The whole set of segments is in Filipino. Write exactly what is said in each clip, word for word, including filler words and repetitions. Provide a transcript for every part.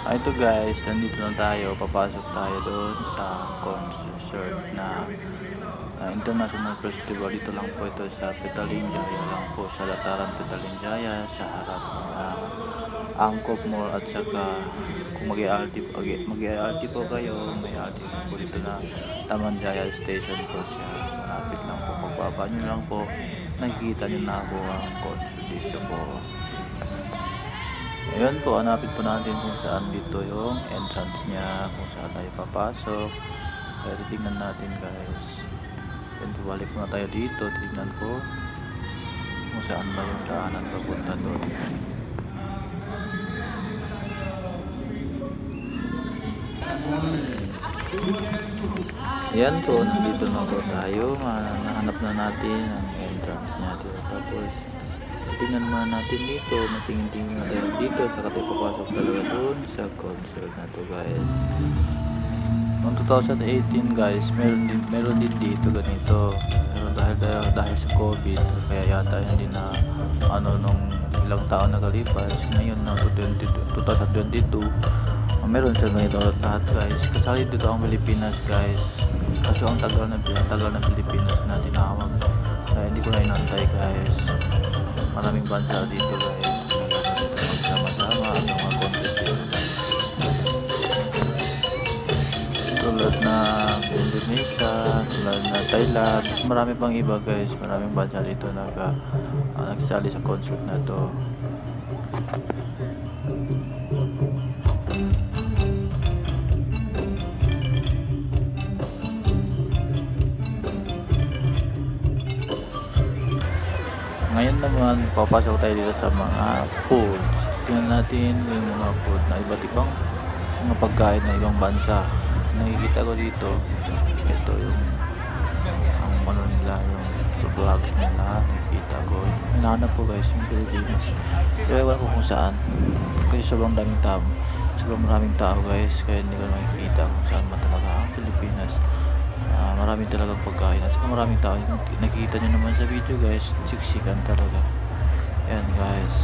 Ah, ito guys, nandito na tayo. Papasok tayo doon sa concert na uh, International Festival. Dito lang po ito sa Petalinjaya lang po, sa Lataran Petalinjaya, sa harap ng uh, Angkop Mall. At saka kung mag-i-R T mag-i-R T po kayo, may R T po dito na Tamanjaya Station po siya. Malapit lang po, pagbaba nyo lang po, nakikita nyo na po ang concert dito po. Ayun po, hanapin po natin kung saan dito yung entrance niya, kung saan tayo papasok. Kaya titignan natin guys. Ayun po, balik po na tayo dito. Tignan po kung saan ba yung daanan papunta doon. Ayan po, nandito na po tayo. Nahanap na natin ang entrance niya dito. Tapos tingnan muna natin dito, matingin-tingin na tayo dito sa tayo papasok talaga doon sa concert na to guys. Noong two thousand eighteen guys, meron din, meron din dito ganito. Pero dahil, dahil, dahil sa COVID, kaya yata hindi na ano nung ilang taon nakalipas. Ngayon na twenty twenty-two, meron sa ganito lahat guys. Kasali dito ang Pilipinas guys. Kaso ang tagal na, tagal na Pilipinas na tinawag. Kaya hindi ko na inantay guys. Maraming bansa dito guys, magsama-sama ang mga contest dito. Tulad na Indonesia, tulad na Thailand, marami pang iba guys, maraming bansa dito nag, uh, nagsali sa concert na to. Ngayon naman, papasok tayo dito sa mga foods. Tingnan natin yung mga food na iba't ibang mga pagkain ng ibang bansa. Nakikita ko dito, ito yung ang ano nila, yung vlogs nila, nakikita ko. Hinahanap ko guys yung Pilipinas. Pero ewan ko kung saan. Kasi sobrang daming tao. Sobrang maraming tao guys, kaya hindi ko nakikita kung saan man talaga ang Pilipinas. Uh, maraming talagang pagkain at saka maraming tao. Nakikita nyo naman sa video guys, siksikan talaga. Ayan guys,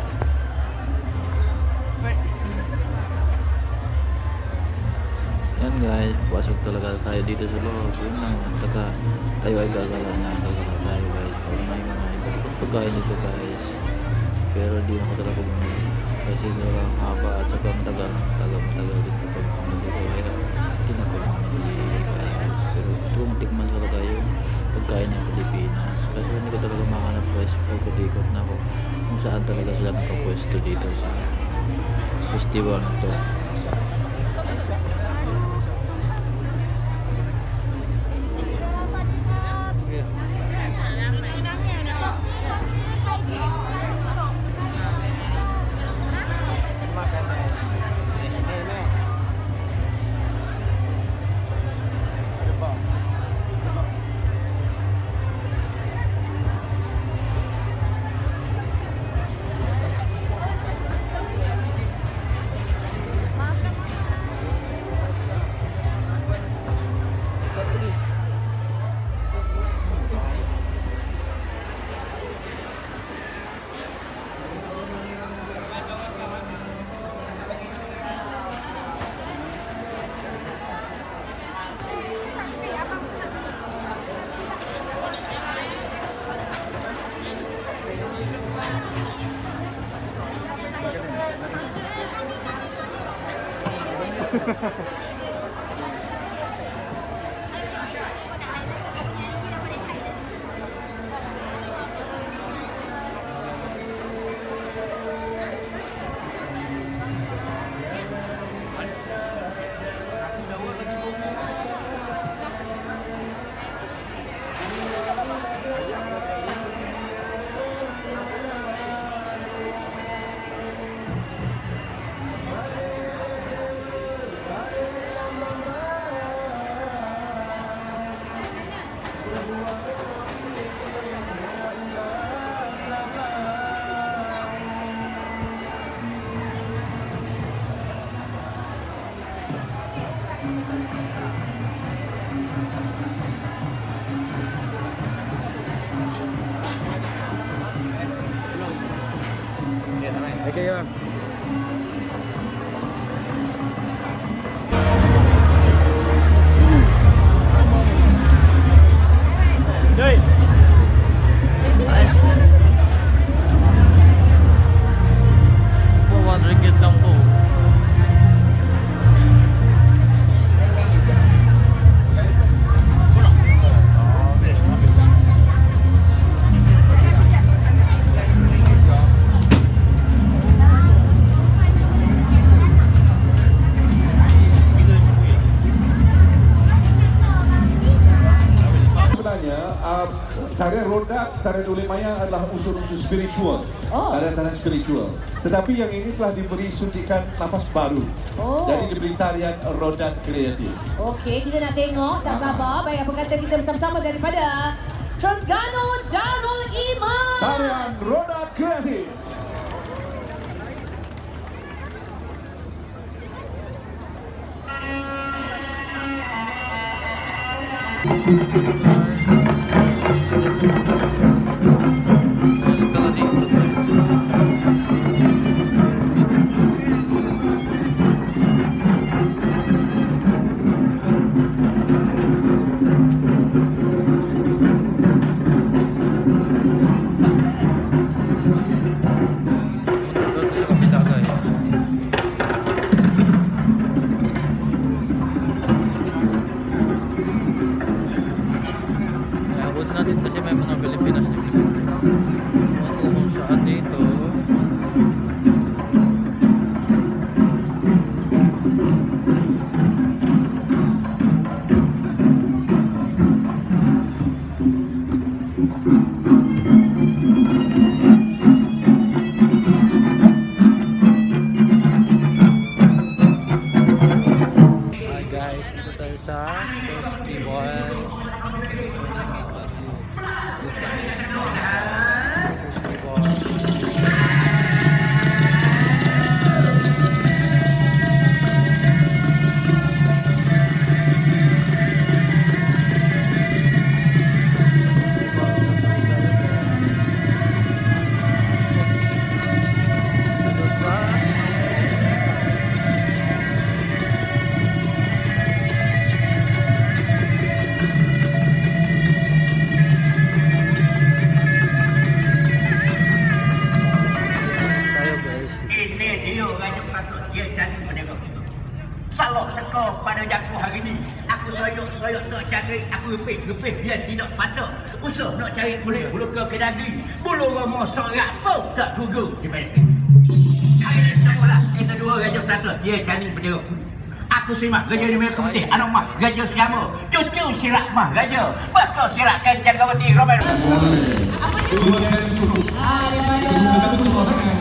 yan guys, pasok talaga tayo dito sa loob. Yun lang, taga tayo ay gagala na gagala tayo guys. Parang may mga ibang pagkain dito guys, pero di ako talaga bumili kasi talagang haba at saka matagal matagal matagal dito pag bumili ko, kaya hindi na ko bumili guys. Pero gusto kong tikman talaga yung pagkain ng Pilipinas kasi hindi ko talaga mahanap guys. Pagkot-ikot na ako kung saan talaga sila nakapwesto dito sa festival na to. Hay kayo. tarian Uli Maya adalah unsur-unsur spiritual, Oh. tarian-tarian spiritual. Tetapi yang ini telah diberi suntikan nafas baru. Oh. Jadi diberi tarian rodat kreatif. Okey, kita nak tengok, tak sabar. Baik, apa kata kita bersama-sama daripada Terengganu Darul Iman. Tarian rodat kreatif. Natin kasi may mga Pilipinas dito. Kung saan dito. Hi guys, dito tayo sa festival. Salok sekor pada jaku hari ni. Aku soyok-soyok nak cari, aku gepih-gepih biar tidak patut. Usah nak cari kulit bulu ke ke daging. Bulu romo sorak pun tak gugur di balik. Kali ni semula kita dua gajah patut dia cari berdua. Aku simak gajah di mereka putih, anak mah gajah siama. Cucu sirak mah gajah. Bakal sirakkan Cakrawati Romero. Ah, daripada